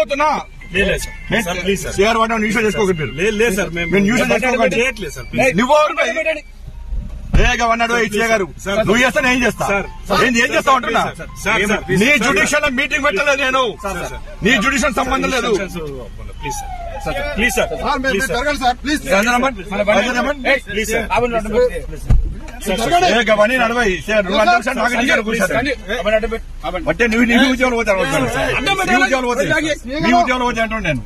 చెప్తున్నా సిఆర్ వాడిన న్యూస్ చేసుకోకండి నువ్వు అన్నాడు హెచ్ఏ గారు నువ్వు చేస్తా నేను చేస్తా ఏం చేస్తా అంటున్నా నీ జ్యుడిషియల్ మీటింగ్ పెట్టలేదు నేను నీ జ్యుడిషియల్ సంబంధం లేదు నడవై అంటే నువ్వు నీ ఉద్యోగాలు పోతావు నీ ఉద్యోగాలు పోతాయి అంటున్నాను నేను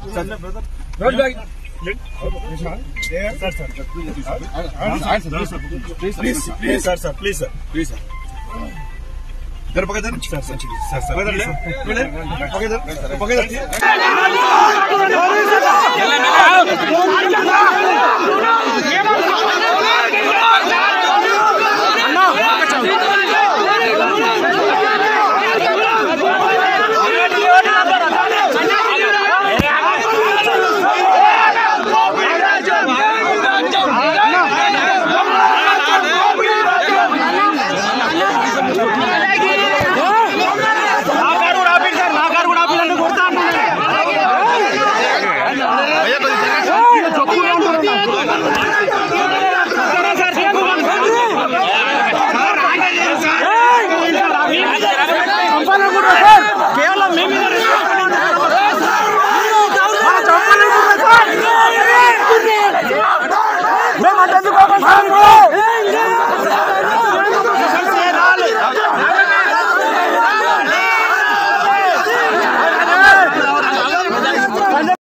మేము